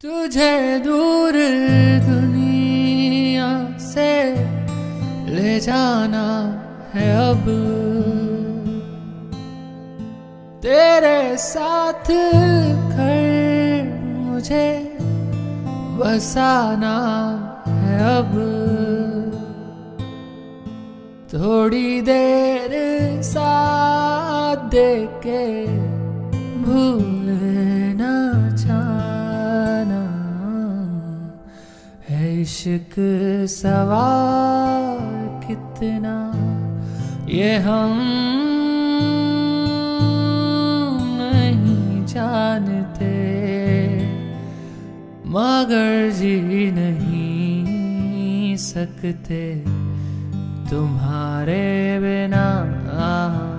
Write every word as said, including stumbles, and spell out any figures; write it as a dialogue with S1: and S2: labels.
S1: तुझे दूर दुनिया से ले जाना है अब, तेरे साथ घर मुझे बसाना है अब। थोड़ी देर साथ दे के भूलना जाना है इश्क सवार कितना ये हम नहीं जानते, मगर जी नहीं सकते तुम्हारे बिना।